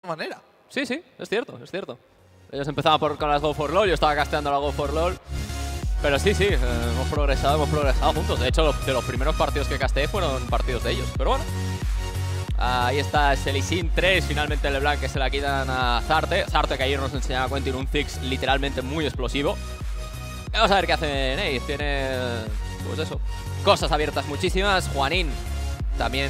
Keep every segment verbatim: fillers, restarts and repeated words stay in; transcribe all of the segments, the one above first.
manera. Sí, sí, es cierto, es cierto. Ellos empezaban por, con las Go for LOL, yo estaba casteando la Go for LOL. Pero sí, sí, eh, hemos progresado, hemos progresado juntos. De hecho, lo, de los primeros partidos que casteé fueron partidos de ellos. Pero bueno, ahí está Selisin tres, finalmente LeBlanc que se la quitan a Zarte. Zarte que ayer nos enseñaba a Quentin un Ziggs literalmente muy explosivo. Vamos a ver qué hace Nate. Tiene, pues eso, cosas abiertas muchísimas. Juanín también...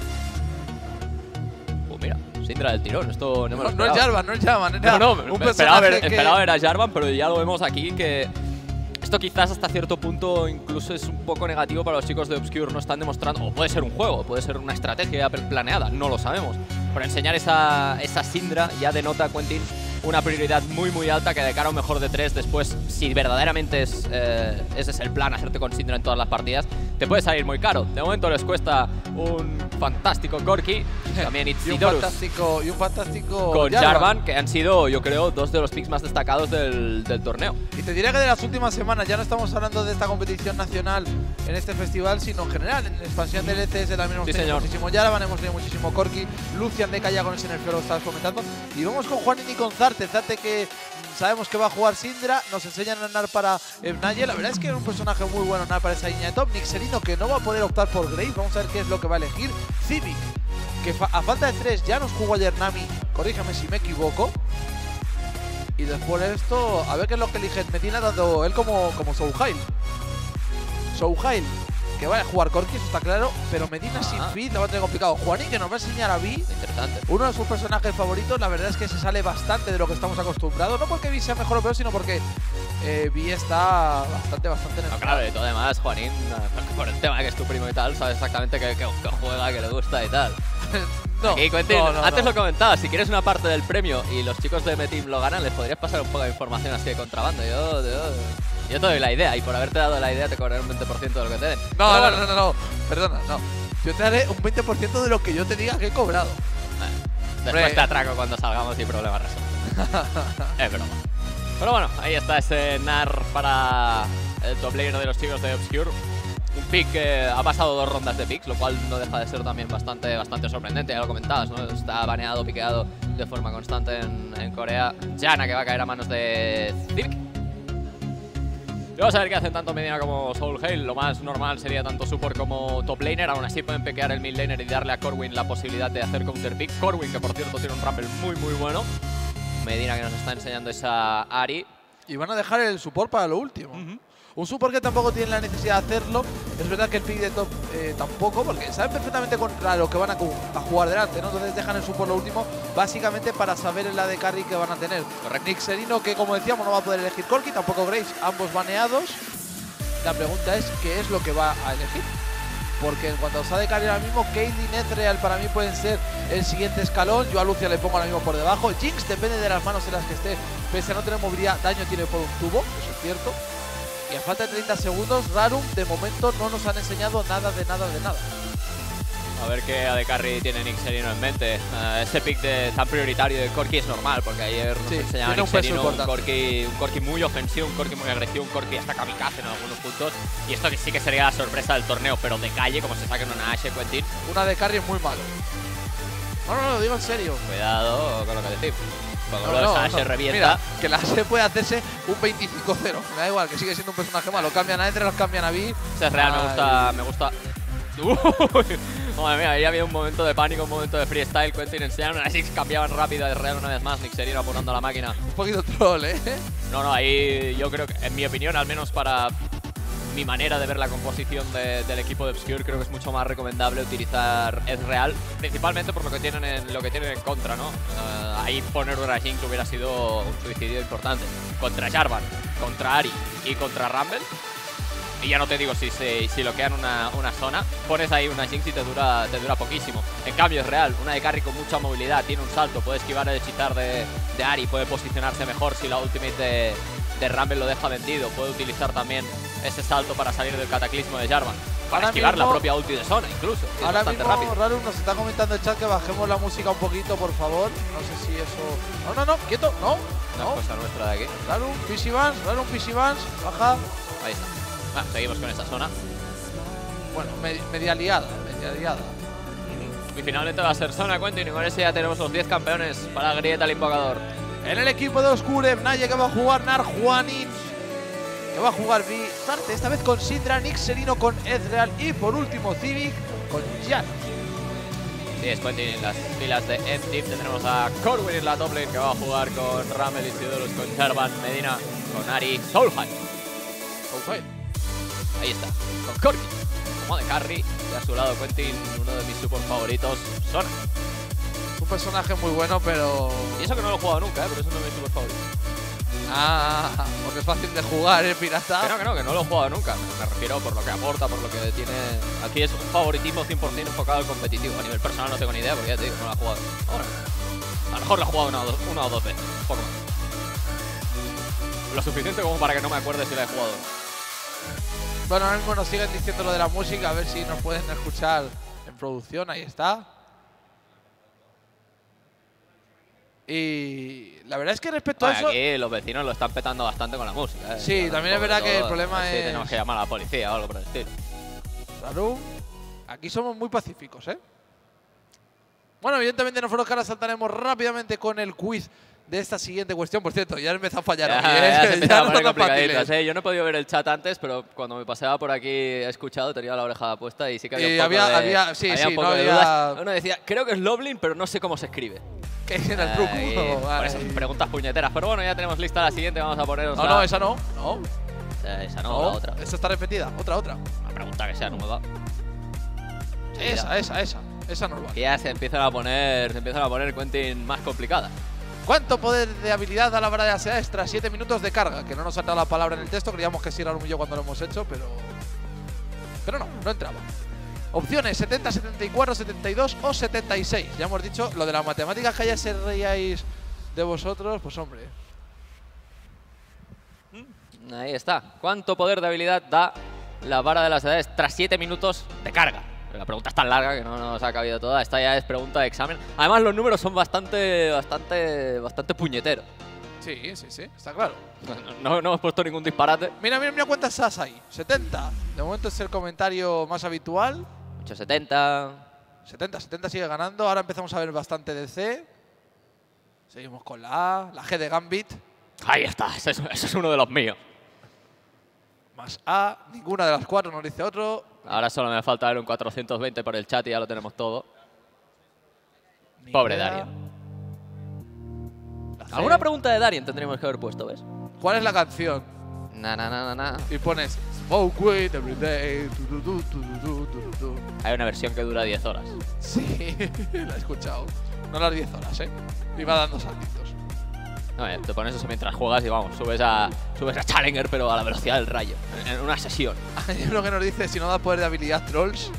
Pues mira, Syndra del tirón. Esto no me lo No, no es Jarvan, no es Jarvan. Era no, no, un esperaba ver, que... esperaba ver a Jarvan, pero ya lo vemos aquí que... Esto quizás hasta cierto punto incluso es un poco negativo para los chicos de Obscure. No están demostrando, o puede ser un juego, puede ser una estrategia planeada, no lo sabemos. Pero enseñar esa, esa Syndra ya denota a Quentin una prioridad muy muy alta que de cara a un mejor de tres después, si verdaderamente es, eh, ese es el plan, hacerte con Syndra en todas las partidas, te puede salir muy caro. De momento les cuesta un fantástico Corki, también y un Itzidorus fantástico y un fantástico con Jarvan. Jarvan, que han sido, yo creo, dos de los picks más destacados del, del torneo. Y te diría que de las últimas semanas, ya no estamos hablando de esta competición nacional en este festival, sino en general, en expansión de L C S también hemos Sí, tenido señor. muchísimo Jarvan, hemos tenido muchísimo Corki, Lucian de Calla con ese nerfeo lo estabas comentando, y vamos con Juanín y con Zarte, Zarte que sabemos que va a jugar Syndra, nos enseñan a Nar para Naye, la verdad es que era un personaje muy bueno Nar para esa línea de top, Nixerino que no va a poder optar por Graves, vamos a ver qué es lo que va a elegir, Civic, que fa a falta de tres ya nos jugó ayer Nami, corrígeme si me equivoco. Y después de esto, a ver qué es lo que elige Medina, dando él como, como Souhail. Souhail, que va a jugar Corki, eso está claro, pero Medina ah. sin feed lo va a tener complicado. Juanín, que nos va a enseñar a Vi, interesante. Uno de sus personajes favoritos, la verdad es que se sale bastante de lo que estamos acostumbrados. No porque Vi sea mejor o peor, sino porque eh, Vi está bastante, bastante en el... No, claro, y todo demás, Juanín, por el tema de que es tu primo y tal, sabes exactamente que, que, que juega, que le gusta y tal. No, Aquí, Quentin, no, no, antes no. lo comentaba, si quieres una parte del premio y los chicos de M-Team lo ganan, les podrías pasar un poco de información así de contrabando. Yo, yo, yo te doy la idea y por haberte dado la idea te cobraré un veinte por ciento de lo que te den. No, no, no, no, no, perdona, no. Yo te daré un veinte por ciento de lo que yo te diga que he cobrado. Eh, después Re. te atraco cuando salgamos y problemas resueltos. Es broma. Pero bueno, ahí está ese Nar para el top laner de los chicos de Obscure. Un pick que ha pasado dos rondas de picks, lo cual no deja de ser también bastante, bastante sorprendente, ya lo comentabas, ¿no? Está baneado, piqueado de forma constante en, en Corea. Janna que va a caer a manos de Civic. Y vamos a ver qué hacen tanto Medina como Soulhail. Lo más normal sería tanto support como top laner. Aún así pueden pequear el mid laner y darle a Corwin la posibilidad de hacer counter pick. Corwin, que por cierto tiene un rumble muy muy bueno. Medina que nos está enseñando esa Ari. Y van a dejar el support para lo último. Uh-huh. Un support que tampoco tiene la necesidad de hacerlo. Es verdad que el pick de top eh, tampoco, porque saben perfectamente contra lo que van a, a jugar delante, ¿no? Entonces dejan el support lo último, básicamente para saber el A D carry que van a tener. Nixerino, que como decíamos, no va a poder elegir Corki, tampoco Graves, ambos baneados. La pregunta es, ¿qué es lo que va a elegir? Porque en cuanto a A D carry ahora mismo, Caitlyn, Ezreal para mí pueden ser el siguiente escalón. Yo a Lucia le pongo ahora mismo por debajo. Jinx depende de las manos en las que esté, pese a no tener movilidad, daño tiene por un tubo, eso es cierto. Y a falta de treinta segundos, Rarum de momento no nos han enseñado nada de nada de nada. A ver qué A D carry tiene Nixerino en mente. Uh, ese pick de, tan prioritario de Corki es normal, porque ayer nos sí, enseñaba Nixerino un, un, Corki, un Corki muy ofensivo, un Corki muy agresivo, un Corki hasta kamikaze en algunos puntos. Y esto que sí que sería la sorpresa del torneo, pero de calle, como se saque en una Ashe, Quentin. Una de carry muy malo. No, no, no, lo digo en serio. Cuidado con lo que decimos. Cuando no, no, no, Ashe no. revienta. Mira, que la Ashe puede hacerse un veinticinco cero. Me da igual, que sigue siendo un personaje malo. Cambian a Ezreal, los cambian a Vi. Ese es real, Ay. me gusta, me gusta. Uy, madre mía, ahí había un momento de pánico, un momento de freestyle. Quentin enseñaron a Six, cambiaban rápido a Ezreal una vez más. Nixerino apurando la máquina. Un poquito troll, ¿eh? No, no, ahí yo creo que, en mi opinión, al menos para mi manera de ver la composición de, del equipo de Obscure, creo que es mucho más recomendable utilizar Ezreal, principalmente por lo que tienen en, lo que tienen en contra, ¿no? Uh, ahí poner una Jinx hubiera sido un suicidio importante. Contra Jarvan, contra Ari y contra Rumble. Y ya no te digo si, si, si bloquean una, una zona, pones ahí una Jinx y te dura, te dura poquísimo. En cambio es real, una de carry con mucha movilidad, tiene un salto, puede esquivar el hechizar de, de Ari, puede posicionarse mejor si la ultimate de, de Rumble lo deja vendido, puede utilizar también ese salto para salir del cataclismo de Jarvan, para ahora esquivar mismo, la propia ulti de zona incluso. Es ahora bastante mismo rápido. Rarum nos está comentando el chat que bajemos la música un poquito, por favor. No sé si eso... No, no, no, quieto, no. Una no. cosa nuestra de aquí. Rarum, P C Vans, Rarum, P C Vans, baja. Ahí está. Ah, seguimos con esa zona. Bueno, med media liada, media liada. Y finalmente va a ser Zona Quentin y con ese ya tenemos los diez campeones para Grieta el Invocador. En el equipo de Oscure, Naye que va a jugar Nar Juanin, que va a jugar Bizarte, esta vez con Syndra, Nixerino con Ezreal y por último Civic con Jan. diez Quentin en las filas de M-Team. Tendremos a Corwin en la top lane que va a jugar con Ramel y Sidorus, con Jarvan, Medina, con Ari, Soulhide. Soulhide. Ahí está, con Corki como de carry. Y a su lado Quentin, uno de mis super favoritos, Sona. Un personaje muy bueno, pero... Y eso que no lo he jugado nunca, ¿eh? Pero es uno de mis super favoritos. Ah, porque es fácil de jugar, ¿eh, pirata? Que no, que no, que no lo he jugado nunca. Me refiero por lo que aporta, por lo que tiene... Aquí es un favoritismo cien por cien enfocado al competitivo. A nivel personal no tengo ni idea, porque ya te digo, no lo he jugado. Ahora, a lo mejor lo he jugado una o dos, una o dos veces, un poco más. Lo suficiente como para que no me acuerde si la he jugado. Bueno, ahora mismo nos siguen diciendo lo de la música, a ver si nos pueden escuchar en producción, ahí está. Y la verdad es que respecto Bueno, a eso... aquí los vecinos lo están petando bastante con la música, ¿eh? Sí, Claro, también es sobre verdad que el todo, problema sí, es... tenemos que llamar a la policía o algo por el estilo. Claro, aquí somos muy pacíficos, ¿eh? Bueno, evidentemente nosotros ahora saltaremos rápidamente con el quiz de esta siguiente cuestión. Por cierto, ya empezó a fallar Ya, aquí, ¿eh? ya se empieza a poner no tan complicaditas, fáciles. ¿eh? Yo no he podido ver el chat antes, pero cuando me paseaba por aquí he escuchado, tenía la oreja puesta y sí que había Y un poco había- de, había- sí, había sí, un poco no de había- dudas. Uno decía, creo que es Loblin, pero no sé cómo se escribe. Que es en el truco. Ahí, por eso, Ay. preguntas puñeteras. Pero bueno, ya tenemos lista la siguiente, vamos a poneros No, la- no, esa no. No, Eh, esa no, no, la otra. esa está repetida. Otra, otra. Una pregunta que sea nueva. Esa, esa, esa. Esa normal. Que ya se empiezan a poner, se empiezan a poner Quentin más complicada. ¿Cuánto poder de habilidad da la vara de las extra? siete minutos de carga. Que no nos ha dado la palabra en el texto. Creíamos que sí era un yo cuando lo hemos hecho, pero... Pero no, no entraba. Opciones setenta, setenta y cuatro, setenta y dos o setenta y seis. Ya hemos dicho, lo de las matemáticas que ya se reíais de vosotros, pues hombre. Ahí está. ¿Cuánto poder de habilidad da la vara de las edades tras siete minutos de carga? La pregunta es tan larga que no nos ha cabido toda. Esta ya es pregunta de examen. Además, los números son bastante, bastante, bastante puñeteros. Sí, sí, sí, está claro. No, no hemos puesto ningún disparate. Mira, mira, mira cuántas SAS hay. setenta. De momento es el comentario más habitual. ocho setenta. setenta, setenta sigue ganando. Ahora empezamos a ver bastante de C. Seguimos con la A, la G de Gambit. Ahí está. Ese es, ese es uno de los míos. Más A, ninguna de las cuatro nos dice otro. Ahora solo me falta ver un cuatrocientos veinte por el chat y ya lo tenemos todo. Ni Pobre idea. Darien. La G. ¿Alguna pregunta de Darien tendríamos que haber puesto, ves? ¿Cuál es la canción? Na, na, na, na, na. Y pones Smoke weed every day. Tu, tu, tu, tu, tu, tu, tu, tu. Hay una versión que dura diez horas. Sí, la he escuchado. No las diez horas, ¿eh? Iba dando saltitos. No, eh, te pones eso mientras juegas y vamos, subes a, subes a Challenger, pero a la velocidad del rayo, en, en una sesión. Hay uno que nos dice si no da poder de habilidad trolls.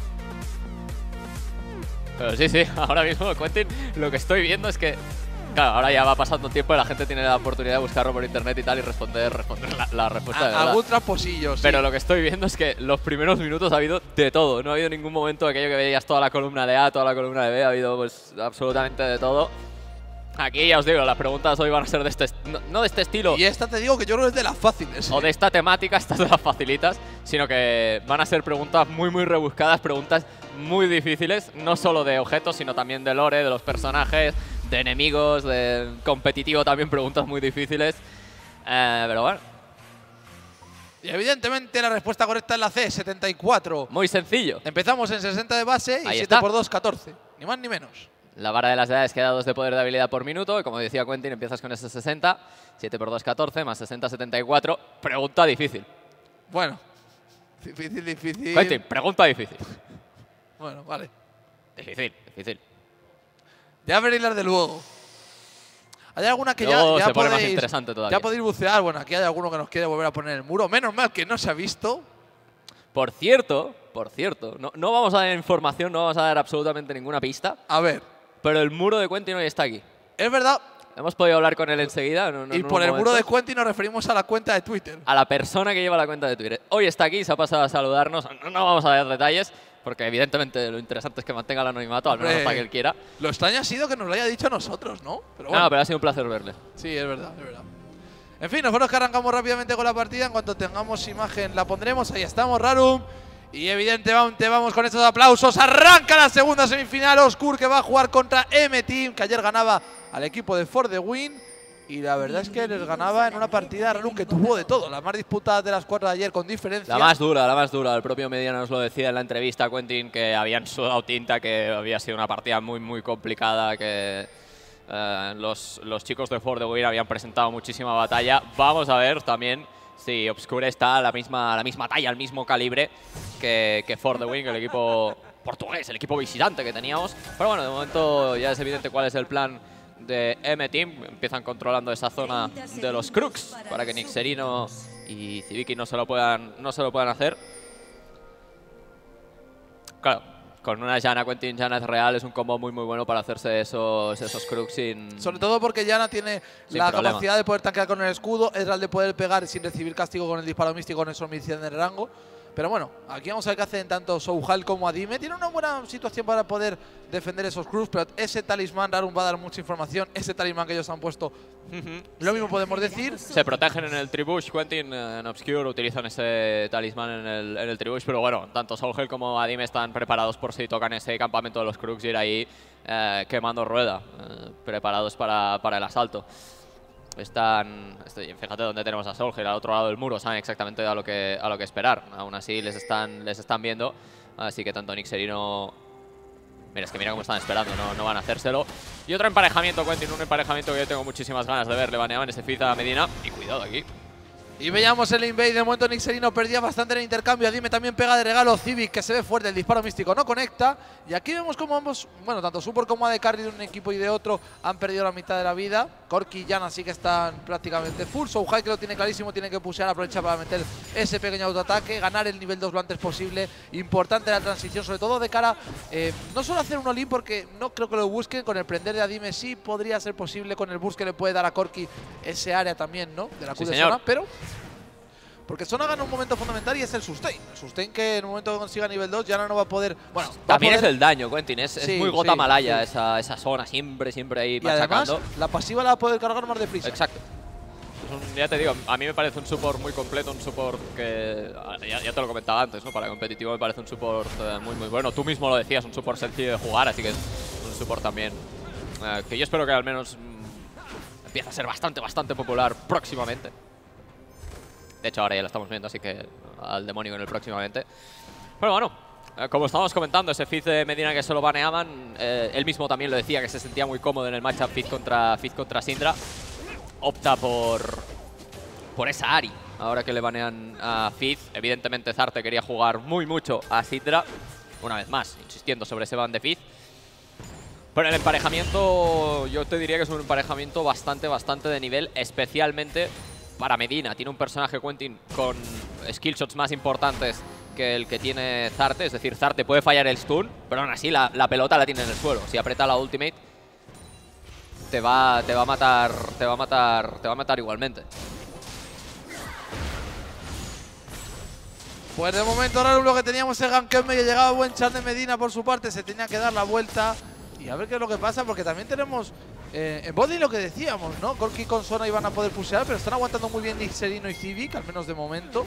Pero sí, sí, ahora mismo, Quentin, lo que estoy viendo es que, claro, ahora ya va pasando tiempo y la gente tiene la oportunidad de buscarlo por internet y tal y responder, responder la, la respuesta de A- verdad. algún tramposillo, sí. Pero lo que estoy viendo es que los primeros minutos ha habido de todo. No ha habido ningún momento aquello que veías toda la columna de A, toda la columna de B. Ha habido pues absolutamente de todo. Aquí ya os digo, las preguntas hoy van a ser de este, est- no, no de este estilo Y esta te digo que yo creo que es de las fáciles. o ¿eh? de esta temática, estas de las facilitas, sino que van a ser preguntas muy, muy rebuscadas, preguntas muy difíciles, no solo de objetos, sino también de lore, de los personajes, de enemigos, de competitivo también, preguntas muy difíciles. Eh, pero bueno, Y evidentemente la respuesta correcta es la C, setenta y cuatro. muy sencillo. Empezamos en sesenta de base y Ahí siete está. por dos, catorce. Ni más ni menos. La vara de las edades queda dos de poder de habilidad por minuto. Y como decía Quentin, empiezas con ese sesenta. siete por dos, catorce. Más sesenta, setenta y cuatro. Pregunta difícil. Bueno. Difícil, difícil. Quentin, pregunta difícil. Bueno, vale. Difícil, difícil. Ya veréis las de luego. ¿Hay alguna que Luego ya, ya se pone podéis, más interesante todavía. ya podéis bucear? Bueno, aquí hay alguno que nos quiere volver a poner el muro. Menos mal que no se ha visto. Por cierto, por cierto, no, no vamos a dar información, no vamos a dar absolutamente ninguna pista, A ver, pero el muro de Quentin hoy está aquí. es verdad. Hemos podido hablar con él enseguida. no- no- y en por unos el muro de momentos. Quentin nos referimos a la cuenta de Twitter. A la persona que lleva la cuenta de Twitter. Hoy está aquí, se ha pasado a saludarnos. No, no vamos a dar detalles, porque evidentemente lo interesante es que mantenga el anonimato, al menos Hombre. hasta que él quiera. Lo extraño ha sido que nos lo haya dicho a nosotros, ¿no? Pero bueno. No, pero ha sido un placer verle. Sí, es verdad, es verdad. En fin, nosotros que arrancamos rápidamente con la partida. En cuanto tengamos imagen la pondremos. Ahí estamos, Rarum. Y evidentemente vamos con estos aplausos. Arranca la segunda semifinal. Oscur, que va a jugar contra M-Team, que ayer ganaba al equipo de For The Win. Y la verdad es que les ganaba en una partida Ralum que tuvo de todo. La más disputada de las cuatro de ayer, con diferencia. La más dura, la más dura. El propio Mediana nos lo decía en la entrevista a Quentin, que habían sudado tinta, que había sido una partida muy, muy complicada, que eh, los, los chicos de For The Win habían presentado muchísima batalla. Vamos a ver también si Obscure está a la misma, a la misma talla, al mismo calibre que, que For The Win, el equipo portugués, el equipo visitante que teníamos. Pero bueno, de momento ya es evidente cuál es el plan de M-Team. Empiezan controlando esa zona de los Crux para que Nixerino y Ziviki no se lo puedan, no se lo puedan hacer. Claro, con una Janna, Quentin Janna es real, es un combo muy muy bueno para hacerse esos, esos Crux sin... Sobre todo porque Janna tiene la problema. capacidad de poder tanquear con el escudo, es el de poder pegar sin recibir castigo con el disparo místico, con esos mil cien de rango. Pero bueno, aquí vamos a ver qué hacen tanto Souhal como Adime. Tiene una buena situación para poder defender esos Crux, pero ese talismán Ralum va a dar mucha información. Ese talismán que ellos han puesto, uh-huh. Lo mismo podemos decir. Se protegen en el Tribush, Quentin en Obscure utilizan ese talismán en el, en el Tribush, pero bueno, tanto Souhal como Adime están preparados por si tocan ese campamento de los Crux y ir ahí eh, quemando rueda, eh, preparados para, para el asalto. Están, estoy, fíjate dónde tenemos a Solskjaer, al otro lado del muro, saben exactamente a lo que, a lo que esperar. Aún así les están, les están viendo, así que tanto Nixerino... Mira, es que mira cómo están esperando, no, no van a hacérselo. Y otro emparejamiento, Quentin, un emparejamiento que yo tengo muchísimas ganas de ver. Le baneaban ese Fizz a Medina, y cuidado aquí. Y veíamos el invade, de momento Nixerino perdía bastante en el intercambio. Adime también pega de regalo, Civic, que se ve fuerte, el disparo místico no conecta. Y aquí vemos como ambos, bueno, tanto Super como A D Carry de un equipo y de otro han perdido la mitad de la vida. Corki y Janna sí que están prácticamente full. Souhal, que lo tiene clarísimo, tiene que pushear, aprovechar para meter ese pequeño autoataque, ganar el nivel dos lo antes posible. Importante la transición, sobre todo de cara, eh, no solo hacer un all-in, porque no creo que lo busquen. Con el prender de Adime sí podría ser posible, con el boost que le puede dar a Corki ese área también, ¿no? De la Q sí, de señor. zona, pero... Porque Sona gana un momento fundamental y es el sustain. El sustain que en un momento que consiga nivel dos ya no va a poder... Bueno, también a poder... es el daño, Quentin. Es, sí, es muy gota sí, malaya sí. Esa, esa zona, siempre, siempre ahí y machacando. Además, la pasiva la va a poder cargar más deprisa. Exacto. Es un, ya te digo, a mí me parece un support muy completo, un support que... Ya, ya te lo comentaba antes, ¿no? Para competitivo me parece un support eh, muy, muy bueno. Tú mismo lo decías, un support sencillo de jugar, así que es un support también eh, que yo espero que al menos mm, empiece a ser bastante, bastante popular próximamente. De hecho, ahora ya lo estamos viendo, así que al demonio en el próximamente. Pero bueno, eh, como estábamos comentando, ese Fizz de Medina que solo baneaban, eh, él mismo también lo decía, que se sentía muy cómodo en el matchup Fizz contra, Fizz contra Syndra. Opta por, por esa Ahri, ahora que le banean a Fizz. Evidentemente Zarte quería jugar muy mucho a Syndra, una vez más, insistiendo sobre ese ban de Fizz. Pero el emparejamiento, yo te diría que es un emparejamiento bastante, bastante de nivel, especialmente para Medina. Tiene un personaje, Quentin, con skillshots más importantes que el que tiene Zarte. Es decir, Zarte puede fallar el stun, pero aún así la, la pelota la tiene en el suelo. Si aprieta la ultimate, te va, te va a matar, te va a matar, te va a matar igualmente. Pues de momento Ralum lo que teníamos es gank que llegaba buen chat de Medina por su parte, se tenía que dar la vuelta. Y a ver qué es lo que pasa, porque también tenemos eh, en body lo que decíamos, ¿no? Corki con Sona iban a poder pushear, pero están aguantando muy bien Nixerino y Civic, al menos de momento.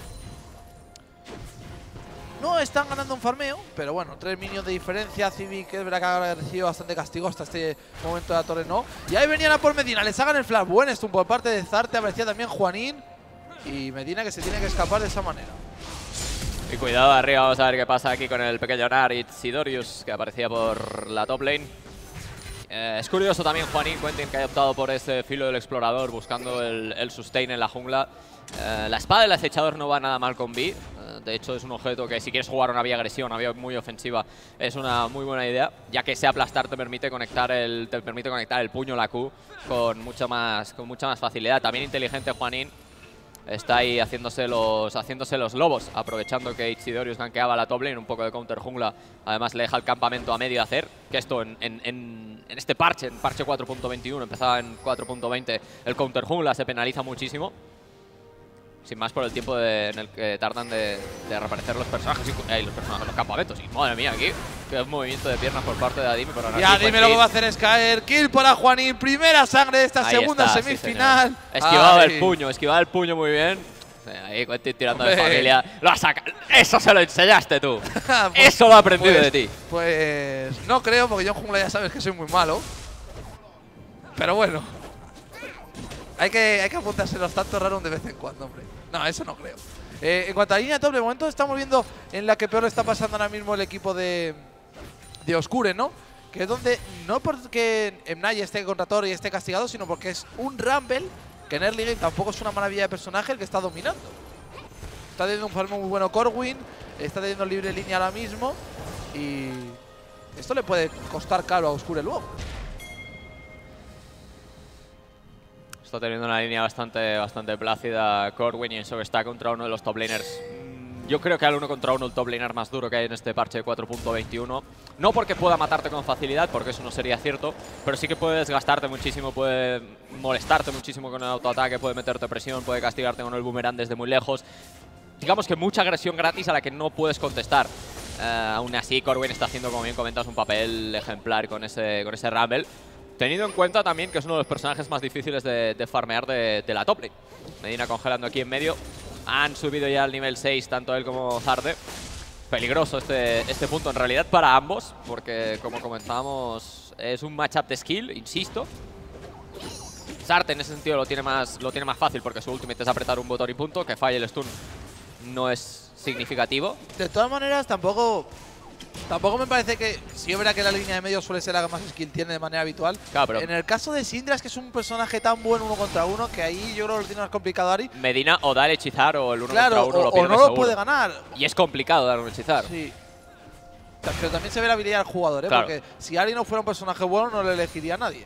No están ganando un farmeo, pero bueno, tres minions de diferencia. Civic es verdad que ha recibido bastante castigo hasta este momento de la torre, no. Y ahí venían a por Medina, les hagan el flash. Buen stun por parte de Zarte, aparecía también Juanín. Y Medina que se tiene que escapar de esa manera. Y cuidado arriba, vamos a ver qué pasa aquí con el pequeño Narit Sidorius, que aparecía por la top lane. Eh, es curioso también Juanín, Quentin, que haya optado por ese filo del explorador, buscando el, el sustain en la jungla. Eh, la espada del acechador no va nada mal con B. Eh, de hecho, es un objeto que si quieres jugar una vía agresión, una vía muy ofensiva, es una muy buena idea, ya que ese aplastar te permite conectar el, te permite conectar el puño, la Q, con mucha más, con mucha más facilidad. También inteligente Juanín. Está ahí haciéndose los, haciéndose los lobos, aprovechando que Ichidorius gankeaba la top lane, un poco de counter jungla. Además le deja el campamento a medio hacer, que esto en, en, en, en este parche, en parche cuatro punto veintiuno, empezaba en cuatro punto veinte, el counter jungla se penaliza muchísimo. Sin más por el tiempo de, en el que tardan de, de reaparecer los personajes y eh, los personajes, los campamentos. Y madre mía, aquí qué movimiento de piernas por parte de Adime. Pero y Adime lo que va a hacer es caer. Kill para Juanín. Primera sangre de esta Ahí segunda está, semifinal. Sí, esquivado Ay. el puño, esquivado el puño muy bien. Sí, ahí Quentin tirando Hombre. de familia. Lo has sacado. Eso se lo enseñaste tú. Pues- Eso lo he aprendido pues- de ti. Pues no creo, porque yo en jungla ya sabes que soy muy malo. Pero bueno. Hay que, hay que apuntarse los tantos raros de vez en cuando, hombre. No, eso no creo. Eh, en cuanto a línea top, de momento estamos viendo en la que peor le está pasando ahora mismo el equipo de, de Oscure, ¿no? Que es donde, no porque Mnai esté contra Thor y esté castigado, sino porque es un Rumble, que en early game tampoco es una maravilla de personaje, el que está dominando. Está teniendo un farm muy bueno Corwin, está teniendo libre línea ahora mismo, y esto le puede costar caro a Oscure luego. Está teniendo una línea bastante, bastante plácida Corwin, y eso que está contra uno de los top laners. Yo creo que al uno contra uno el top laner más duro que hay en este parche de cuatro punto veintiuno. No porque pueda matarte con facilidad, porque eso no sería cierto, pero sí que puede desgastarte muchísimo, puede molestarte muchísimo con el autoataque, puede meterte presión, puede castigarte con el boomerang desde muy lejos. Digamos que mucha agresión gratis a la que no puedes contestar. Uh, aún así, Corwin está haciendo, como bien comentas, un papel ejemplar con ese, con ese Rumble. Teniendo en cuenta también que es uno de los personajes más difíciles de, de farmear de, de la top lane. Medina congelando aquí en medio. Han subido ya al nivel seis tanto él como Zarde. Peligroso este, este punto en realidad para ambos, porque como comentábamos es un matchup de skill, insisto. Zarde en ese sentido lo tiene más, lo tiene más fácil porque su ultimate es apretar un botón y punto. Que falle el stun no es significativo. De todas maneras, tampoco tampoco me parece que… Si es verdad que la línea de medio suele ser la que más skill tiene de manera habitual. Claro, pero en el caso de Syndra es que es un personaje tan bueno uno contra uno que ahí yo creo que lo tiene más complicado Ari. Medina o da el hechizar o el uno Claro, contra uno o, lo o pierde no lo seguro. puede ganar. Y es complicado dar un hechizar. Sí. Pero también se ve la habilidad del jugador, ¿eh? Claro. Porque si Ari no fuera un personaje bueno, no le elegiría a nadie.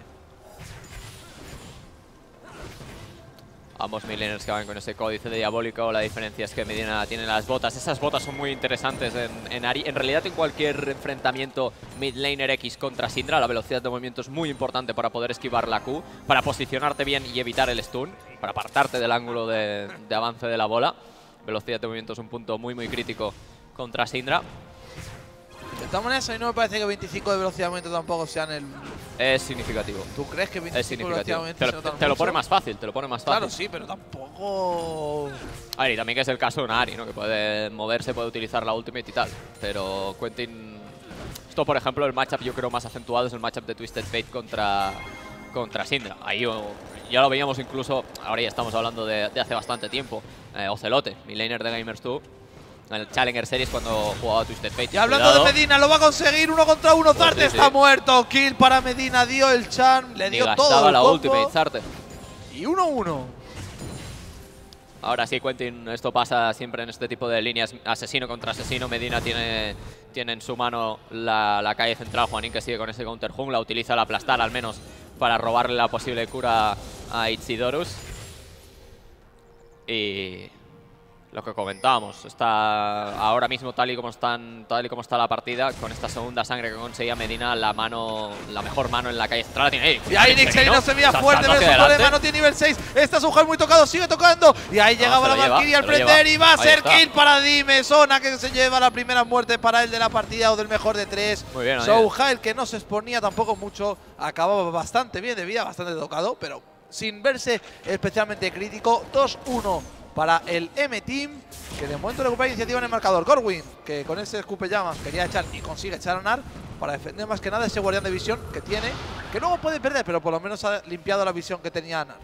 Ambos midlaners que van con ese códice diabólico. La diferencia es que Medina tiene las botas. Esas botas son muy interesantes en, en Ari. En realidad, en cualquier enfrentamiento midlaner X contra Syndra, la velocidad de movimiento es muy importante para poder esquivar la Q, para posicionarte bien y evitar el stun, para apartarte del ángulo de, de avance de la bola. Velocidad de movimiento es un punto muy, muy crítico contra Syndra. De todas maneras, a mí no me parece que veinticinco de velocidad de movimiento tampoco sean el… Es significativo. ¿Tú crees que Es veinticinco de velocidad de significativo. movimiento Te se lo, notan te lo pone mucho? más fácil, te lo pone más fácil. Claro, sí, pero tampoco… A ver, y también que es el caso de una Ari, ¿no? Que puede moverse, puede utilizar la ultimate y tal. Pero Quentin… Esto, por ejemplo, el matchup yo creo más acentuado es el matchup de Twisted Fate contra, contra Syndra. Ahí o, ya lo veíamos incluso, ahora ya estamos hablando de, de hace bastante tiempo. Eh, Ocelote, midlaner de Gamers dos, en el Challenger Series cuando jugaba Twisted Fate. Y hablando Cuidado. de Medina, lo va a conseguir uno contra uno. Pues Zarte sí, está sí. muerto. Kill para Medina, dio el charm, le Ni dio gastaba todo el la combo. ultimate, Zarte. Y uno uno. Ahora sí, Quentin, esto pasa siempre en este tipo de líneas, asesino contra asesino. Medina tiene, tiene en su mano la, la calle central. Juanín que sigue con ese counter jungla, utiliza el aplastar al menos para robarle la posible cura a Itzidorus. Y lo que comentábamos, está ahora mismo tal y como están, tal y como está la partida, con esta segunda sangre que conseguía Medina, la mano, la mejor mano en la calle central la tiene. ¡Ey! Y ahí Nixerino se veía fuerte, pero su problema no tiene nivel seis. Está su muy tocado, sigue tocando. Y ahí No, llegaba se la lo lleva, Valkyria al se lo prender lleva. y va a Ahí ser está. kill para Dime. Zona que se lleva la primera muerte para él de la partida o del mejor de tres. Muy bien, Souja, el que no se exponía tampoco mucho, acababa bastante bien de vida, bastante tocado, pero sin verse especialmente crítico. dos uno para el M-Team, que de momento recupera iniciativa en el marcador. Corwin, que con ese escupe llamas quería echar y consigue echar a Nar para defender más que nada ese guardián de visión que tiene, que luego puede perder, pero por lo menos ha limpiado la visión que tenía Nar.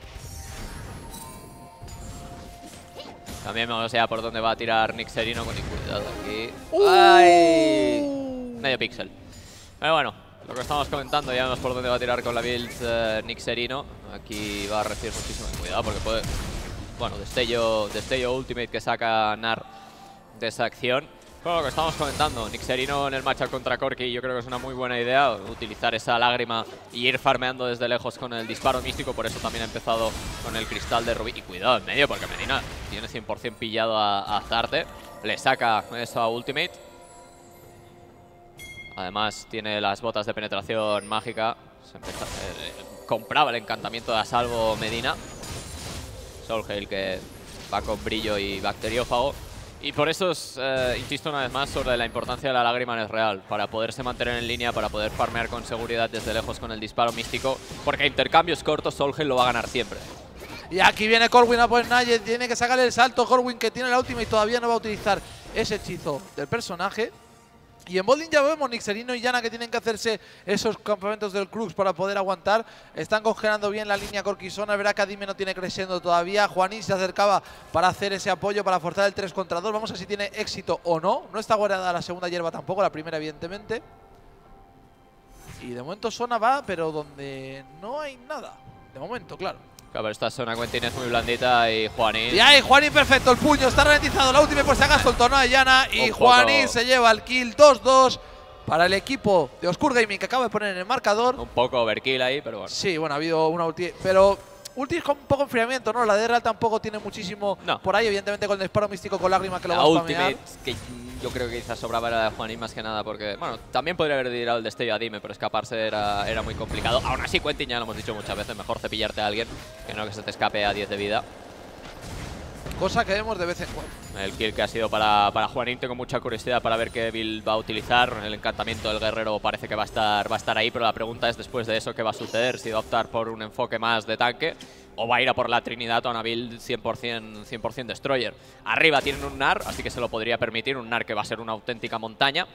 También vamos a ver por dónde va a tirar Nixerino con cuidado aquí. Uh. ¡Ay! Medio píxel. Pero bueno, lo que estamos comentando, ya vemos por dónde va a tirar con la build uh, Nixerino. Aquí va a recibir muchísimo cuidado porque puede… Bueno, destello, destello ultimate que saca Nar de esa acción. Bueno, lo que estamos comentando, Nixerino en el matchup contra Corki, yo creo que es una muy buena idea utilizar esa lágrima y ir farmeando desde lejos con el disparo místico. Por eso también ha empezado con el cristal de Rubí. Y cuidado en medio porque Medina tiene cien por cien pillado a, a Zarte. Le saca esa ultimate. Además tiene las botas de penetración mágica. Se empezó, eh, compraba el encantamiento de Asalvo Medina. Soulhail que va con brillo y bacteriófago. Y por eso es, eh, insisto una vez más sobre la importancia de la lágrima en el real, para poderse mantener en línea, para poder farmear con seguridad desde lejos con el disparo místico, porque a intercambios cortos Soulhail lo va a ganar siempre. Y aquí viene Corwin a por Naye. Tiene que sacarle el salto. Corwin que tiene la última y todavía no va a utilizar ese hechizo del personaje. Y en Bolding ya vemos Nixerino y Yana que tienen que hacerse esos campamentos del Crux para poder aguantar. Están congelando bien la línea Corquisona. Es verdad que Adime no tiene creciendo todavía. Juanín se acercaba para hacer ese apoyo, para forzar el tres contra dos. Vamos a ver si tiene éxito o no. No está guardada la segunda hierba tampoco, la primera evidentemente. Y de momento Sona va, pero donde no hay nada. De momento, claro. Claro, pero esta zona Quentin es muy blandita y Juanín… Y ahí Juanín perfecto, el puño está ralentizado, la última por si acaso el torneo de Yana y Juanín se lleva el kill dos dos para el equipo de Oscur Gaming que acaba de poner en el marcador. Un poco overkill ahí, pero bueno. Sí, bueno, ha habido una ulti, pero ulti es con un poco enfriamiento, ¿no? La de Real tampoco tiene muchísimo no. por ahí, evidentemente con el disparo místico con lágrimas que lo la va a spamear. ultimate, que yo creo que quizás sobraba la de Juanín más que nada porque, bueno, también podría haber tirado el destello a Dime, pero escaparse era, era muy complicado. Aún así, Quentin, ya lo hemos dicho muchas veces, mejor cepillarte a alguien que no que se te escape a diez de vida. Cosa que vemos de vez en cuando. El kill que ha sido para, para Juanín, tengo mucha curiosidad para ver qué build va a utilizar. El encantamiento del guerrero parece que va a estar, va a estar ahí, pero la pregunta es después de eso qué va a suceder, si va a optar por un enfoque más de tanque o va a ir a por la Trinidad o una build cien por cien Destroyer. Arriba tienen un Gnar, así que se lo podría permitir, un Gnar que va a ser una auténtica montaña.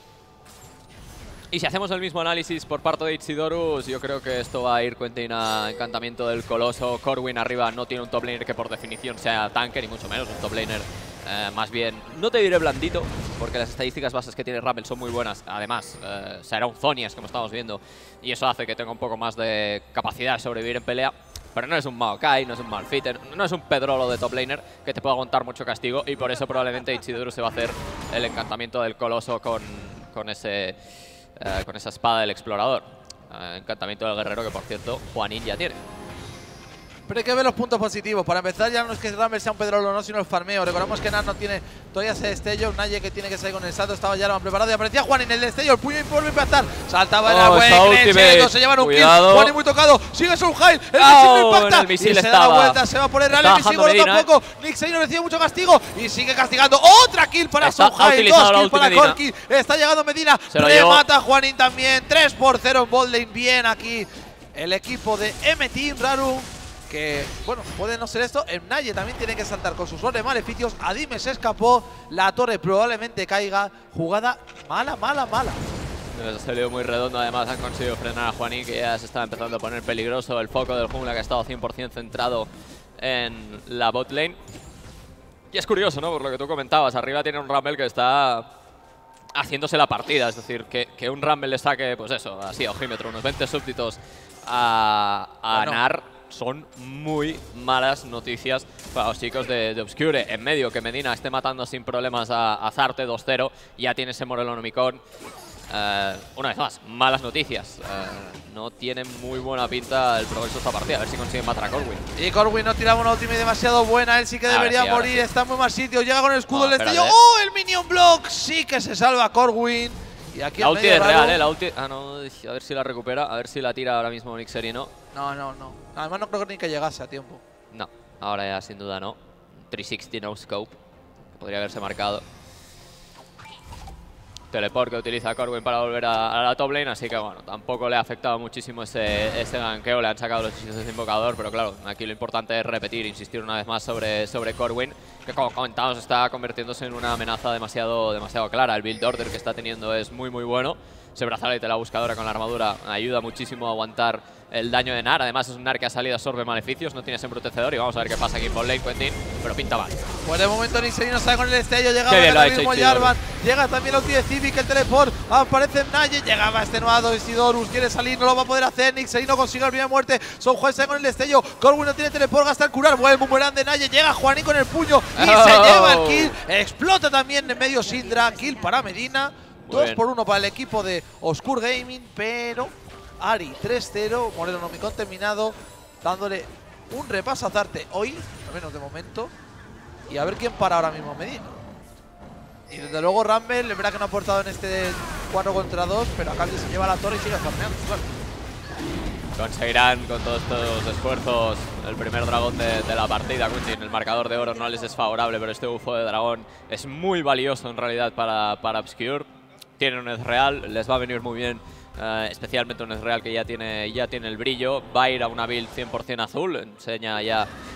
Y si hacemos el mismo análisis por parte de Ichidorus, yo creo que esto va a ir Quentin a encantamiento del coloso. Corwin arriba no tiene un top laner que por definición sea tanque, ni mucho menos un top laner eh, más bien, no te diré blandito, porque las estadísticas bases que tiene Rumble son muy buenas. Además, eh, será un Zonias, como estamos viendo, y eso hace que tenga un poco más de capacidad de sobrevivir en pelea. Pero no es un Maokai, no es un Malfiter, no es un Pedrolo de top laner que te puede aguantar mucho castigo, y por eso probablemente Ichidorus se va a hacer el encantamiento del coloso con, con ese… Uh, con esa espada del explorador. Uh, encantamiento del guerrero que, por cierto, Juanín ya tiene. Pero hay que ver los puntos positivos. Para empezar, ya no es que Rumble sea un Pedrolo, no, sino el farmeo. Recordamos que Nar no tiene todavía ese destello. Naye que tiene que salir con el salto. Estaba ya preparado y aparecía Juanín. El destello, el puño y vuelve a impactar. Saltaba en oh, la wave. Se llevan un Cuidado. kill. Juanín muy tocado. Sigue su high. El oh, misil no impacta. el misil y se estaba. da la vuelta. Se va por el Real. El misil bueno tampoco. Nixerino recibe mucho castigo. Y sigue castigando. Otra kill para su high. Dos kills para Corki. Está llegando Medina. Remata Juanín también. tres por cero en botlane. Bien aquí el equipo de M-Team Rarum. Que, bueno, puede no ser esto. En Naye también tiene que saltar con sus de maleficios. Adime se escapó. La torre probablemente caiga. Jugada mala, mala, mala. Ha salido muy redondo. Además han conseguido frenar a Juanín, que ya se está empezando a poner peligroso. El foco del jungla que ha estado cien por cien centrado en la bot lane. Y es curioso, ¿no? Por lo que tú comentabas. Arriba tiene un Rumble que está haciéndose la partida. Es decir, que, que un Rumble le saque, pues eso, así a ojímetro, unos veinte súbditos a, a bueno. Nar. Son muy malas noticias para los chicos de, de Obscure. En medio, que Medina esté matando sin problemas a, a Zarte dos cero. Ya tiene ese Morelonomicon. Uh, una vez más, malas noticias. Uh, no tiene muy buena pinta el progreso de esta partida. A ver si consiguen matar a Corwin. Y Corwin no tiraba una ultimate demasiado buena. Él sí que debería sí, morir. Sí. Está en muy mal sitio. Llega con el escudo, no, el destello. ¡Oh! El Minion Block. Sí que se salva Corwin. Y aquí la ulti es real, ¿eh? La ulti… Ah, no. A ver si la recupera. A ver si la tira ahora mismo Nixerino. No, no, no. Además no creo ni que llegase a tiempo. No, ahora ya sin duda no. trescientos sesenta no scope. Podría haberse marcado. Teleport que utiliza Corwin para volver a, a la top lane, así que bueno, tampoco le ha afectado muchísimo ese, ese ganqueo. Le han sacado los hechizos de invocador, pero claro, aquí lo importante es repetir, insistir una vez más sobre, sobre Corwin, que como comentamos está convirtiéndose en una amenaza demasiado, demasiado clara. El build order que está teniendo es muy muy bueno. Ese brazalete de la buscadora con la armadura ayuda muchísimo a aguantar el daño de Nar. Además es un Nar que ha salido a absorbe maleficios, no tiene ese embrutecedor y vamos a ver qué pasa aquí en bot lane, Quentin, pero pinta mal. Pues de momento Nixerino sale con el destello, llegaba el mismo Jarvan, llega también la ulti de Civic, el teleport, aparece Naye, llegaba extenuado Isidorus, quiere salir, no lo va a poder hacer, Nixerino consigue la primera muerte, Son Juan sale con el destello, Corwin no tiene teleport, gasta el curar, vuelve el boomerang de Naye, llega Juanín con el puño y oh. se lleva el kill, explota también en medio Syndra, kill para Medina. dos por uno para el equipo de Oscur Gaming, pero Ari tres cero, Morelonomicon terminado, dándole un repaso a Zarte hoy, al menos de momento, y a ver quién para ahora mismo Medina. Y desde luego Rumble, es verdad que no ha aportado en este cuatro contra dos, pero a cambio se lleva la torre y sigue farmeando. Claro. Conseguirán con todos estos esfuerzos el primer dragón de, de la partida. Quentin, el marcador de oro no les es favorable, pero este bufo de dragón es muy valioso en realidad para, para Obscure. Tienen un Ezreal, les va a venir muy bien, uh, especialmente un Ezreal que ya tiene, ya tiene el brillo. Va a ir a una build cien por cien azul, enseña ya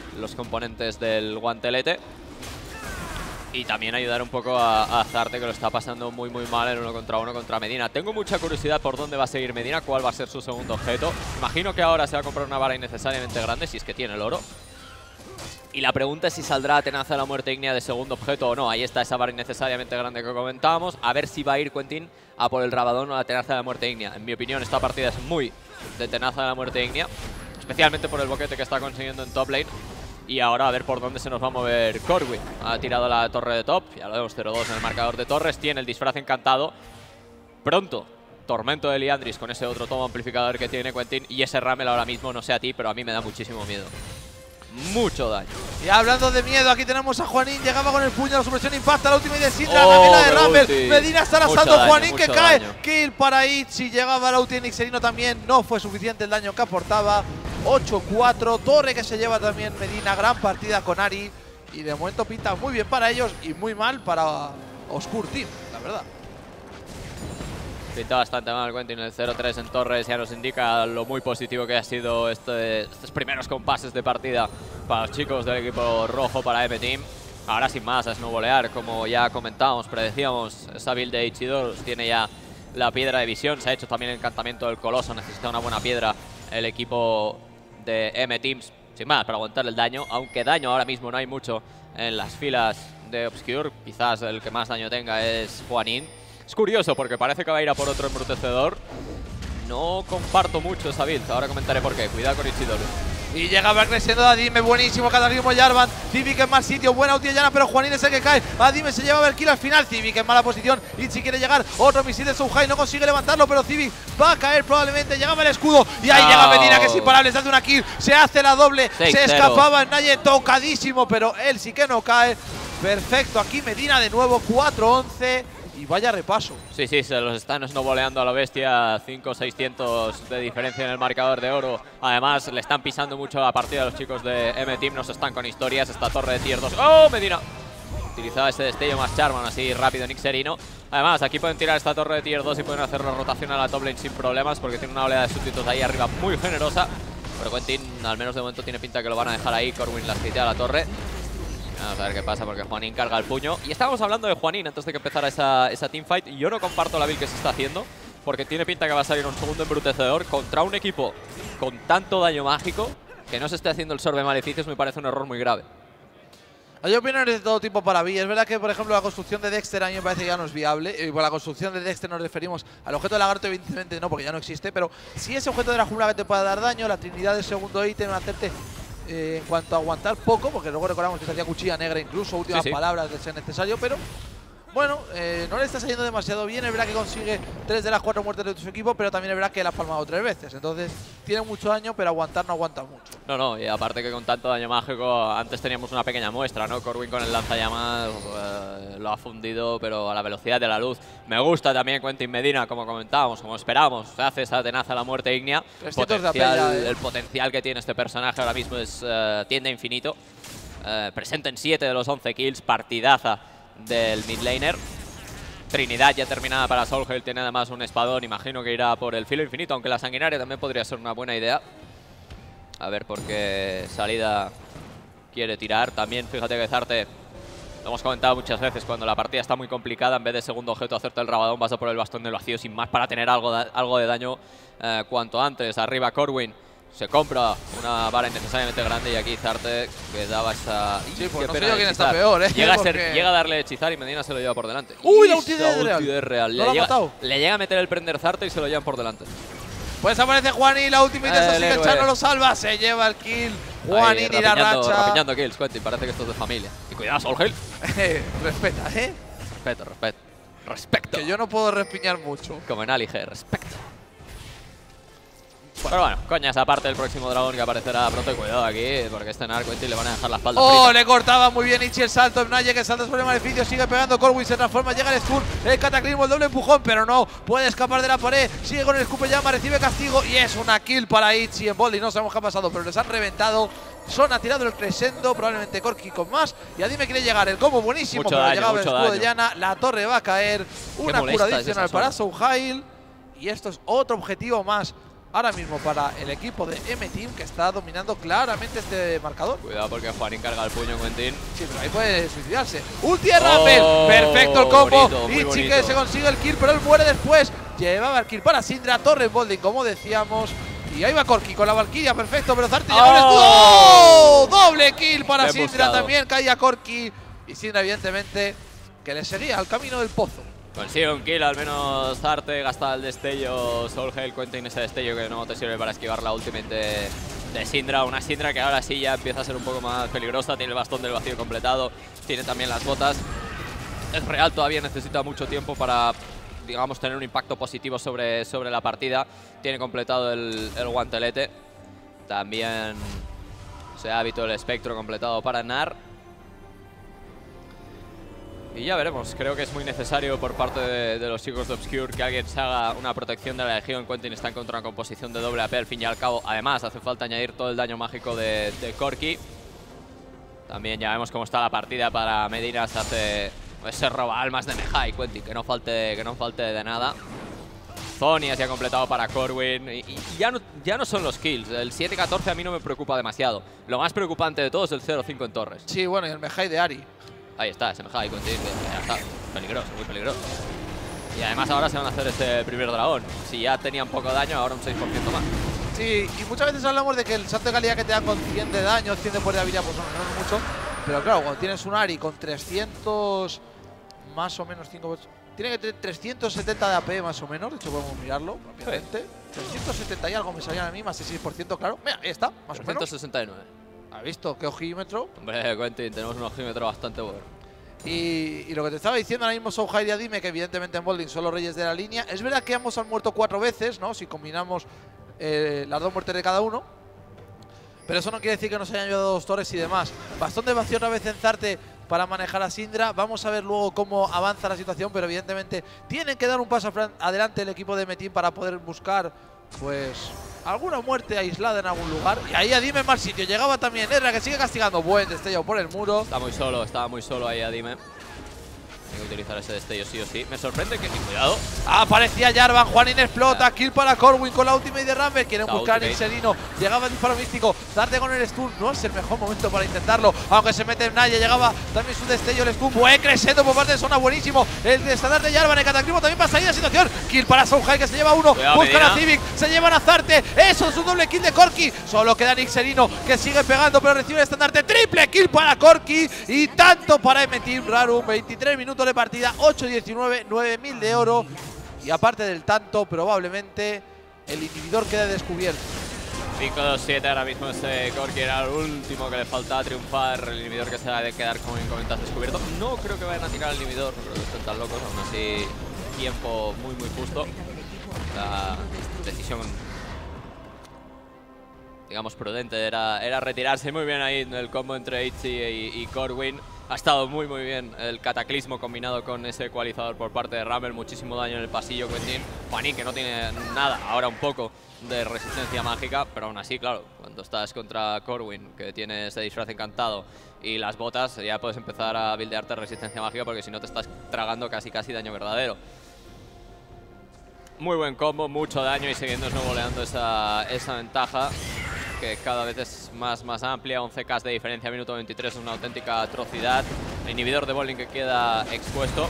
los componentes del guantelete. Y también ayudar un poco a, a Azarte, que lo está pasando muy muy mal en uno contra uno contra Medina. Tengo mucha curiosidad por dónde va a seguir Medina, cuál va a ser su segundo objeto. Imagino que ahora se va a comprar una vara innecesariamente grande, si es que tiene el oro. Y la pregunta es si saldrá Tenaza de la Muerte Ígnea de segundo objeto o no. Ahí está esa vara innecesariamente grande que comentábamos. A ver si va a ir Quentin a por el Rabadón o la Tenaza de la Muerte Ígnea. En mi opinión, esta partida es muy de Tenaza de la Muerte Ígnea, especialmente por el boquete que está consiguiendo en top lane. Y ahora a ver por dónde se nos va a mover Corwin. Ha tirado la torre de top, ya lo vemos, cero dos en el marcador de torres. Tiene el disfraz encantado. Pronto, Tormento de Liandris con ese otro tomo amplificador que tiene Quentin. Y ese Ramel ahora mismo, no sé a ti, pero a mí me da muchísimo miedo. Mucho daño. Y hablando de miedo, aquí tenemos a Juanín. Llegaba con el puño, la supresión impacta, la última y de Sidra, oh, la vela de Rumble. Ulti. Medina está Mucho arrasando, daño, Juanín que mucho cae. daño. Kill para Itzy, llegaba la ulti en Ixerino también. No fue suficiente el daño que aportaba. ocho cuatro, torre que se lleva también Medina. Gran partida con Ari. Y de momento pinta muy bien para ellos y muy mal para Oscur Team, la verdad. Pinta bastante mal Quentin, el cero tres en torres ya nos indica lo muy positivo que ha sido este, estos primeros compases de partida para los chicos del equipo rojo, para M Team. Ahora sin más, a snowbolear, como ya comentábamos, predecíamos, esa build de Ichidoros tiene ya la piedra de visión, se ha hecho también el encantamiento del coloso, necesita una buena piedra el equipo de M Teams, sin más, para aguantar el daño, aunque daño ahora mismo no hay mucho en las filas de Obscure, quizás el que más daño tenga es Juanín. Es curioso porque parece que va a ir a por otro embrutecedor. No comparto mucho esa build, ahora comentaré por qué. Cuidado con Ichidoro. Y llegaba creciendo Adime, buenísimo, cataclismo Jarvan. Civic en mal sitio, buena ulti de Llana, pero Juanín es el que cae. Adime se lleva el kill al final. Civic en mala posición. Itzy quiere llegar. Otro misil de Suhai, no consigue levantarlo, pero Civic va a caer probablemente. Llegaba el escudo y ahí no. llega Medina, que es imparable. Se hace una kill, se hace la doble. seis, se cero. escapaba en Naye, tocadísimo, pero él sí que no cae. Perfecto, aquí Medina de nuevo, cuatro once. Y vaya repaso. Sí, sí, se los están snowboleando a la bestia. cinco seiscientos de diferencia en el marcador de oro. Además, le están pisando mucho la partida a los chicos de M Team. Nos están con historias. Esta torre de tier dos. ¡Oh, Medina! Utilizaba ese destello más Charman así rápido en Ixerino. Además, aquí pueden tirar esta torre de tier dos y pueden hacer la rotación a la top lane sin problemas, porque tiene una oleada de súbditos ahí arriba muy generosa. Pero Quentin, al menos de momento, tiene pinta que lo van a dejar ahí. Corwin la a la torre. Vamos a ver qué pasa, porque Juanín carga el puño. Y estábamos hablando de Juanín antes de que empezara esa, esa teamfight. Y yo no comparto la build que se está haciendo, porque tiene pinta que va a salir un segundo embrutecedor contra un equipo con tanto daño mágico. Que no se esté haciendo el sorbe maleficios me parece un error muy grave. Hay opiniones de todo tipo para mí. Es verdad que, por ejemplo, la construcción de Dexter a mí me parece que ya no es viable. Y por la construcción de Dexter nos referimos al objeto de lagarto, evidentemente no, porque ya no existe. Pero si ese objeto de la jungla que te pueda dar daño, la trinidad del segundo ítem, hacerte eh, en cuanto a aguantar poco, porque luego recordamos que se hacía cuchilla negra incluso, últimas sí, sí. palabras de ser necesario, pero bueno, eh, no le está saliendo demasiado bien. Es verdad que consigue tres de las cuatro muertes de su equipo, pero también es verdad que la ha palmado tres veces. Entonces tiene mucho daño, pero aguantar no aguanta mucho. No, no, y aparte que con tanto daño mágico, antes teníamos una pequeña muestra, ¿no? Corwin con el lanzallamas eh, lo ha fundido, pero a la velocidad de la luz. Me gusta también Quentin Medina, como comentábamos, como esperábamos. Se hace esa tenaza a la muerte ígnea. Potencial, de apella, eh. El potencial que tiene este personaje ahora mismo es uh, tiende a infinito. Uh, presenta en siete de los once kills, partidaza del mid laner. Trinidad ya terminada para Soulgale, tiene además un espadón, imagino que irá por el filo infinito, aunque la sanguinaria también podría ser una buena idea. A ver por qué salida quiere tirar. También fíjate que Zarte, lo hemos comentado muchas veces, cuando la partida está muy complicada, en vez de segundo objeto hacerte el rabadón, vas a por el bastón del vacío sin más para tener algo de, algo de daño eh, cuanto antes. Arriba Corwin se compra una vara innecesariamente grande y aquí Zarte que daba esa... Sí, pues no sé yo quién está peor, ¿eh? Llega a, ser, llega a darle hechizar y Medina se lo lleva por delante. ¡Uy, la ulti de Real! De Real. ¿No Le, lo llega, ha matado? le llega a meter el prender Zarte y se lo llevan por delante. Pues aparece Juanín, la última y Eh, sigue el Char, no lo salva, se lleva el kill. Juanín y la racha. Rapiñando kills, Quentin, parece que esto es de familia. Y cuidado, Soulgale. Respeta, ¿eh? Respeto, respeto. Respecto. Que yo no puedo respiñar mucho. Como en Ali G, respecto. Bueno. Pero bueno, coñas aparte del próximo dragón que aparecerá pronto. Cuidado aquí, porque este narco le van a dejar la espalda. ¡Oh! frita. Le cortaba muy bien Ichi el salto. Naye que salta sobre el maleficio, sigue pegando. Corwin se transforma, llega el stun, el cataclismo, el doble empujón, pero no puede escapar de la pared. Sigue con el escupe llama, recibe castigo y es una kill para Ichi en Boldy. No sabemos qué ha pasado, pero les han reventado. Son ha tirado el crescendo, probablemente Corki con más. Y Adime quiere llegar, el combo buenísimo, Mucho pero daño, llegaba el mucho escudo daño. de Llana. La torre va a caer. Una cura adicional para Soulgale. Y esto es otro objetivo más ahora mismo para el equipo de M-Team, que está dominando claramente este marcador. Cuidado porque Juanín carga el puño, Quentin. Sí, pero ahí puede suicidarse. ¡Ulti de Rumble! Oh, Perfecto el combo. bonito, y bonito. Chique se consigue el kill, pero él muere después. Llevaba el kill para Syndra, Torres Bolding, como decíamos. Y ahí va Corki con la Valkyria, perfecto, pero Zarte lleva el escudo. ¡Oh! Doble kill para Bien Syndra, buscado. también caía Corki. Y Syndra, evidentemente, que le seguía al camino del pozo. Consigue un kill, al menos Zarte gasta el destello. Soulhail Quentin ese destello que no te sirve para esquivar la ultimate de, de Syndra. Una Syndra que ahora sí ya empieza a ser un poco más peligrosa. Tiene el bastón del vacío completado, tiene también las botas. Es real, todavía necesita mucho tiempo para, digamos, tener un impacto positivo sobre, sobre la partida. Tiene completado el, el guantelete. También se ha visto el espectro completado para Nar. Y ya veremos, creo que es muy necesario por parte de, de los chicos de Obscure que alguien se haga una protección de la Legión. Quentin está en contra de una composición de doble A P al fin y al cabo. Además, hace falta añadir todo el daño mágico de, de Corki. También ya vemos cómo está la partida para Medina. Se hace, pues, se roba almas de Mejai, Quentin, que no falte, que no falte de nada. Zonia se ha completado para Corwin. Y, y ya, no, ya no son los kills. El siete catorce a mí no me preocupa demasiado. Lo más preocupante de todo es el cero cinco en torres. Sí, bueno, y el Mejai de Ari. Ahí está, ese Mejai, Quentin, que ya está. Peligroso, muy peligroso. Y además ahora se van a hacer ese primer dragón. Si ya tenían poco daño, ahora un seis por ciento más. Sí, y muchas veces hablamos de que el salto de calidad que te dan con cien de daño, cien de poder de habilidad, pues no, no es mucho. Pero claro, cuando tienes un Ari con trescientos, más o menos cinco... Tiene que tener trescientos setenta de A P más o menos, de hecho podemos mirarlo rápidamente. Sí. trescientos setenta y algo me salían a mí, más el seis por ciento, claro. Mira, ahí está, más o menos. trescientos sesenta y nueve. ¿Has visto qué ojímetro? Hombre, Quentin, tenemos un ojímetro bastante bueno. Y, y lo que te estaba diciendo ahora mismo Soulhail y Adime, que evidentemente en Bolding son los reyes de la línea. Es verdad que ambos han muerto cuatro veces, ¿no? Si combinamos eh, las dos muertes de cada uno. Pero eso no quiere decir que nos hayan ayudado dos torres y demás. Bastón de vacío otra vez en Zarte para manejar a Syndra. Vamos a ver luego cómo avanza la situación, pero evidentemente tienen que dar un paso adelante el equipo de M-Team para poder buscar, pues, alguna muerte aislada en algún lugar. Y ahí Adime en mal sitio. Llegaba también Erra, que sigue castigando. Buen destello por el muro. Está muy solo, estaba muy solo ahí Adime. Tengo que utilizar ese destello sí o sí. Me sorprende que... Cuidado. Aparecía Jarvan, Juanín explota, kill para Corwin con la ultimate de Rumble. Quieren La buscar a ultimate. Nixerino. Llegaba el disparo místico. Zarte con el stun. No es el mejor momento para intentarlo. Aunque se mete en Naya. Llegaba también su destello, el stun. Buen crescendo por parte de Zona, buenísimo. El estandarte de Jarvan, el cataclismo también para salir de la situación. Kill para Soulhail, que se lleva uno. Cuidado, Buscan Medina. a Civic. Se llevan a Zarte. Eso es un doble kill de Corki. Solo queda Nixerino, que sigue pegando, pero recibe el estandarte. Triple kill para Corki. Y tanto para M-Team. Rarum, veintitrés minutos de partida. ocho diecinueve, nueve mil de oro. Y aparte del tanto, probablemente el inhibidor quede descubierto. cinco dos siete ahora mismo ese Corki era el último que le faltaba triunfar. El inhibidor que se va a quedar, como bien comentas, descubierto. No creo que vayan a tirar el inhibidor, no creo que estén tan locos. Aún así, tiempo muy muy justo. La decisión, digamos, prudente era, era retirarse. Muy bien ahí en el combo entre Itzy y, y Corwin. Ha estado muy muy bien el cataclismo combinado con ese ecualizador por parte de Rumble. Muchísimo daño en el pasillo, Quentin. Juanín, que no tiene nada, ahora un poco de resistencia mágica, pero aún así, claro, cuando estás contra Corwin, que tiene ese disfraz encantado y las botas, ya puedes empezar a buildearte resistencia mágica, porque si no te estás tragando casi casi daño verdadero. Muy buen combo, mucho daño y siguiendo snowboleando esa, esa ventaja, que cada vez es más, más amplia. once K de diferencia, minuto veintitrés, es una auténtica atrocidad. El inhibidor de bowling que queda expuesto.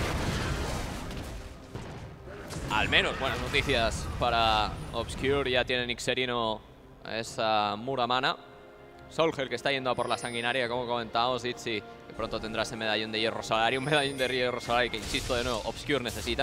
Al menos buenas noticias para Obscure, ya tiene Nixerino esa Muramana. Soulhail, que está yendo a por la sanguinaria, como comentábamos. Itzy, que pronto tendrá ese medallón de hierro solar, y un medallón de hierro solar que, insisto de nuevo, Obscure necesita.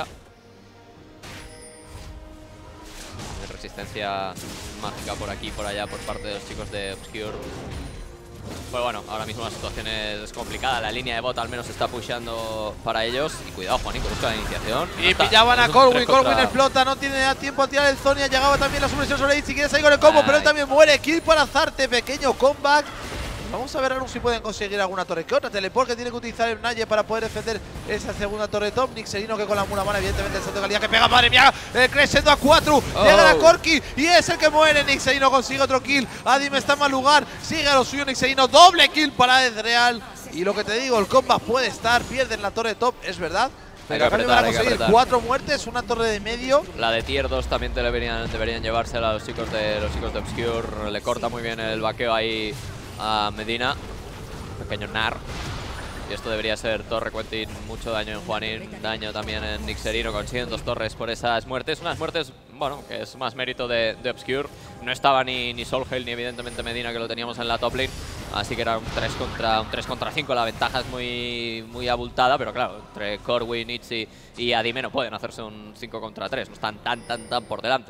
Resistencia mágica por aquí y por allá por parte de los chicos de Obscure. Pues bueno, ahora mismo la situación es complicada. La línea de bot al menos está pusheando para ellos. Y cuidado, Juanico, busca la iniciación. Y no pillaban a Corwin, Corwin explota, no tiene tiempo a tirar el Zonia. Llegaba también la supresión sobre Itzy, quiere salir con el combo, Ay. pero él también muere. Kill para Zarte, pequeño comeback. Vamos a ver ahora si pueden conseguir alguna torre que otra. Teleport que tiene que utilizar el Naye para poder defender esa segunda torre top. Nixerino que con la Muramana, evidentemente, el salto de calidad que pega, madre mía, eh, creciendo a cuatro. Oh. Llega a Corki y es el que muere. Nixerino consigue otro kill. Adime está en mal lugar. Sigue a lo suyo Nixerino. Doble kill para Ezreal. Y lo que te digo, el combat puede estar. Pierden la torre top, es verdad. Pero acá van a conseguir cuatro muertes, una torre de medio. La de tier dos también te deberían, deberían llevársela a los chicos de los chicos de Obscure. Le corta muy bien el vaqueo ahí a Medina. Pequeño nar. Y esto debería ser torre Quentin, mucho daño en Juanín, daño también en Nixerino. Consiguen dos torres por esas muertes. Unas muertes, bueno, que es más mérito de, de Obscure. No estaba ni, ni Solheil ni evidentemente Medina, que lo teníamos en la top lane. Así que era un tres contra, un tres contra cinco. La ventaja es muy, muy abultada, pero claro, entre Corwin, Itzy y Adime no pueden hacerse un cinco contra tres. No están tan, tan, tan por delante.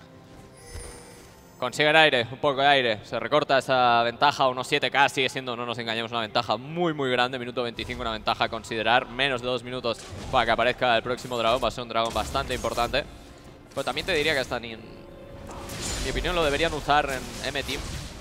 Consiguen aire, un poco de aire, se recorta esa ventaja, unos siete K, sigue siendo, no nos engañemos, una ventaja muy muy grande, minuto veinticinco, una ventaja a considerar, menos de dos minutos para que aparezca el próximo dragón, va a ser un dragón bastante importante. Pero también te diría que hasta ni en, en mi opinión lo deberían usar en M-Team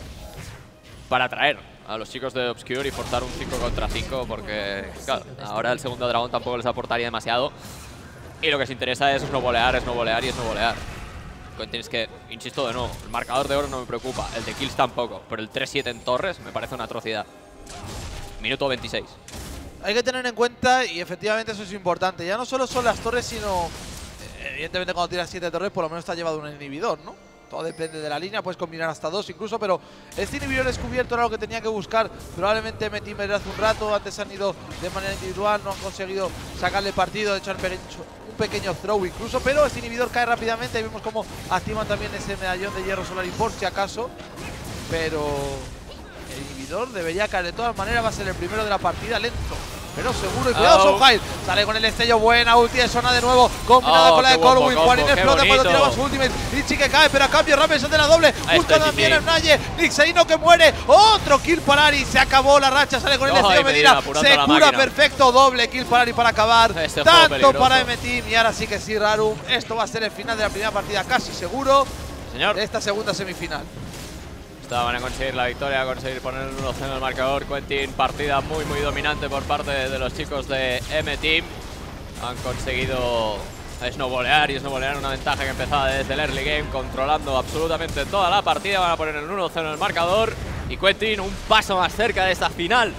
para atraer a los chicos de Obscure y forzar un cinco contra cinco, porque claro, ahora el segundo dragón tampoco les aportaría demasiado. Y lo que les interesa es no volear, es no volear y es no volear. Tienes que, insisto de nuevo, el marcador de oro no me preocupa, el de kills tampoco, pero el tres siete en torres me parece una atrocidad. Minuto veintiséis. Hay que tener en cuenta, y efectivamente eso es importante, ya no solo son las torres, sino evidentemente cuando tiras siete torres por lo menos te ha llevado un inhibidor, ¿no? Todo depende de la línea, puedes combinar hasta dos incluso, pero este inhibidor descubierto era lo que tenía que buscar. Probablemente metí hace un rato, antes han ido de manera individual, no han conseguido sacarle partido, de hecho han hecho un pequeño throw incluso, pero este inhibidor cae rápidamente y vemos cómo activan también ese medallón de hierro solar y por si acaso, pero el inhibidor debería caer de todas maneras, va a ser el primero de la partida, lento pero seguro. Y cuidado, oh. Solheil sale con el destello, buena ulti de Sona de nuevo, combinada oh, con la de Colwyn. Juanín explota cuando tiraba su ultimate. Itzy que cae, pero a cambio Rampage de la doble. Busca también el Naye. Nixerino que muere. Otro kill para Ari. Se acabó la racha. Sale con el destello Medina. Se cura perfecto. Doble kill para Ari para acabar. Este Tanto para M-Team. Y ahora sí que sí, Rarum. Esto va a ser el final de la primera partida, casi seguro. Señor. De esta segunda semifinal. Van a conseguir la victoria, a conseguir poner un uno cero en el marcador. Quentin, partida muy muy dominante por parte de los chicos de M-Team. Han conseguido snowbolear y snowbolear una ventaja que empezaba desde el early game, controlando absolutamente toda la partida. Van a poner el uno cero en el marcador y Quentin un paso más cerca de esta final.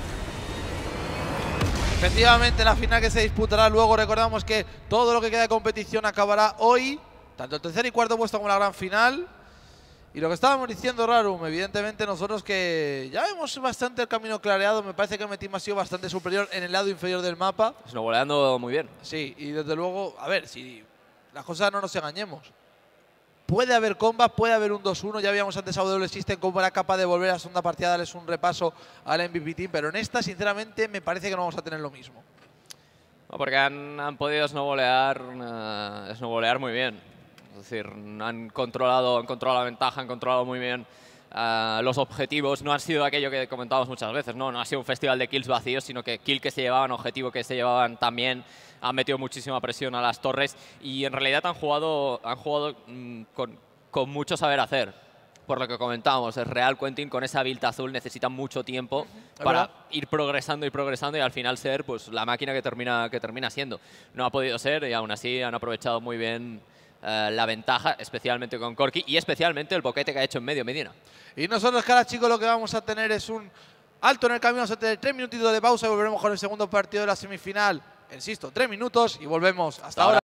Efectivamente, la final que se disputará luego. Recordamos que todo lo que queda de competición acabará hoy, tanto el tercer y cuarto puesto como la gran final. Y lo que estábamos diciendo, Rarum, evidentemente nosotros que ya vemos bastante el camino clareado, me parece que M-Team ha sido bastante superior en el lado inferior del mapa. Snowboleando muy bien. Sí, y desde luego, a ver, si las cosas no nos engañemos. Puede haber combat, puede haber un dos uno, ya habíamos antes a W System como era capaz de volver a la segunda partida, darles un repaso al M V P Team, pero en esta, sinceramente, me parece que no vamos a tener lo mismo. No, porque han, han podido snowbolear, uh, snowbolear muy bien. Es decir, han controlado, han controlado la ventaja, han controlado muy bien uh, los objetivos. No ha sido aquello que comentábamos muchas veces, ¿no? No ha sido un festival de kills vacíos, sino que kill que se llevaban, objetivo que se llevaban también. Han metido muchísima presión a las torres y en realidad han jugado, han jugado mmm, con, con mucho saber hacer. Por lo que comentábamos, el Real Quentin con esa build azul necesita mucho tiempo para ir progresando y progresando y al final ser pues, la máquina que termina, que termina siendo. No ha podido ser y aún así han aprovechado muy bien Uh, la ventaja, especialmente con Corki y especialmente el boquete que ha hecho en medio Medina. Y nosotros, cara chicos, lo que vamos a tener es un alto en el camino, vamos a tener tres minutitos de pausa y volveremos con el segundo partido de la semifinal. Insisto, tres minutos y volvemos. Hasta, Hasta ahora.